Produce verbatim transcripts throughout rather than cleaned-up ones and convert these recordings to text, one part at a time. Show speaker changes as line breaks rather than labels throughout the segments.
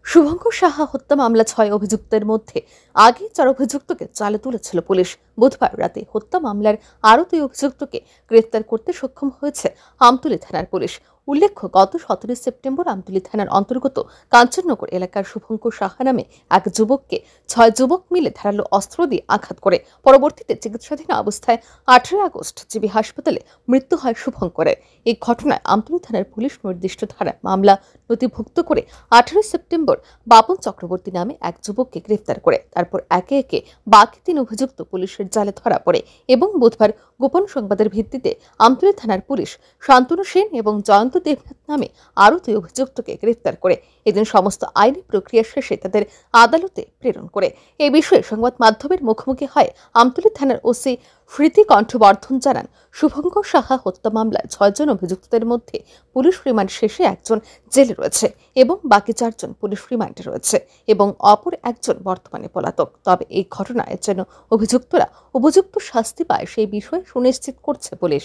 শুভঙ্কর সাহা হত্যা মামলা ছয় অভিযুক্তের মধ্যে আগে চার অভিযুক্তকে জালে তুলেছিল পুলিশ। বুধবার রাতে হত্যা মামলার আরও দুই অভিযুক্তকে গ্রেফতার করতে সক্ষম হয়েছে আমতলী থানার পুলিশ। উল্লেখ্য, গত সতেরোই সেপ্টেম্বর আমতলী থানার অন্তর্গত কাঞ্চননগর এলাকার শুভঙ্কর সাহা নামে এক যুবককে ছয় যুবক মিলে ধারালো অস্ত্র দিয়ে আঘাত করে পরবর্তীতে চিকিৎসাধীন অবস্থায় আঠারোই আগস্ট জিবি হাসপাতালে মৃত্যু হয় শুভঙ্করের। এই ঘটনায় আমতলী থানার পুলিশ নির্দিষ্ট ধারায় মামলা নথিভুক্ত করে আঠারোই সেপ্টেম্বর বাপন চক্রবর্তী নামে এক যুবককে গ্রেফতার করে তারপর একে একে বাকি তিন অভিযুক্ত পুলিশের জালে ধরা পড়ে এবং বুধবার গোপন সংবাদের ভিত্তিতে আমতলী থানার পুলিশ শান্তনু সেন এবং জয়ন্ত দেবনাথ নামে আরও দুই অভিযুক্তকে গ্রেফতার করে এদিন সমস্ত আইনি প্রক্রিয়া শেষে তাদের আদালতে প্রেরণ করে। এই বিষয়ে সংবাদ মাধ্যমের মুখোমুখি হয় আমতলী থানার ওসি স্মৃতি কণ্ঠবর্ধন জানান, শুভঙ্কর সাহা হত্যা মামলায় ছয়জন অভিযুক্তদের মধ্যে পুলিশ রিমান্ড শেষে একজন জেলে রয়েছে এবং বাকি চারজন পুলিশ রিমান্ডে রয়েছে এবং অপর একজন বর্তমানে পলাতক। তবে এই ঘটনায় যেন অভিযুক্তরা উপযুক্ত শাস্তি পায় সেই বিষয়ে সুনিশ্চিত করছে পুলিশ।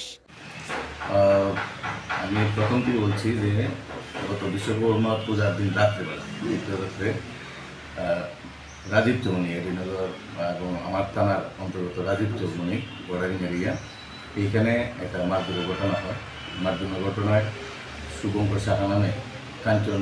আমি প্রথম থেকে বলছি যে গত বিশ্বকর্মা পূজার দিন রাত্রেবেলা রাত্রে রাজীব চৌমনি এডিনগর এবং আমার থানার অন্তর্গত রাজীব চৌমনি বর্ডারিং এরিয়া, এইখানে একটা মারধরের ঘটনা হয়। মারধরের ঘটনায় শুভঙ্কর সাহা নামে কাঞ্চন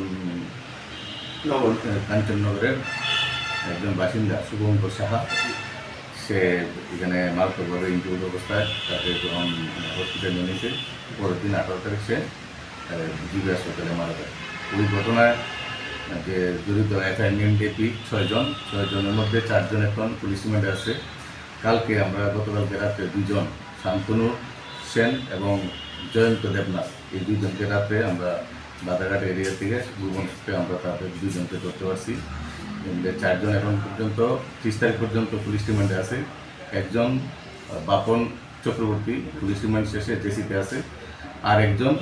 কাঞ্চননগরের একজন বাসিন্দা শুভঙ্কর সাহা, সে এখানে মারাত্মকভাবে ইনজুর্ড অবস্থায় তাকে যখন হসপিটালে নিয়েছে, পরের দিন আঠারো তারিখ সে জিবি হাসপাতালে মারা যায়। ওই ঘটনায় যে জড়িত এফআইএন এপি ছয়জন ছয়জনের মধ্যে চারজন এখন পুলিশ রিমান্ডে আছে। কালকে আমরা গতকালকে রাত্রে দুজন শান্তনু সেন এবং জয়ন্ত দেবনাথ, এই দুইজনকে রাত্রে আমরা বাদাঘাট এরিয়া থেকে ভুবনকে আমরা তাদের দুইজনকে ধরতে পারছি। চারজন এখন পর্যন্ত ত্রিশ তারিখ পর্যন্ত পুলিশ রিমান্ডে আছে। একজন বাপন চক্রবর্তী পুলিশ রিমান্ড শেষে জেসিতে আছে, আর একজন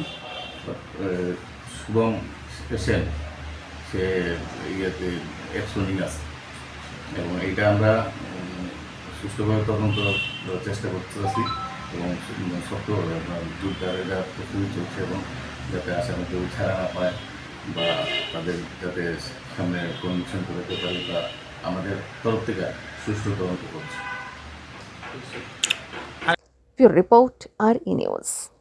শুভম সেন সে ইয়েতে একশোনিং আছে এবং এইটা আমরা সুষ্ঠুভাবে তদন্ত চেষ্টা করতে পারছি এবং সত্য জোরদার এটা প্রস্তুতি চলছে এবং যাতে আসামি কেউ ছাড়া না পায় বা তাদের যাতে সামনে কনভিকশন করতে পারে বা আমাদের তরফ থেকে সুষ্ঠু তদন্ত করছে।
রিপোর্ট আর ই নিউজ।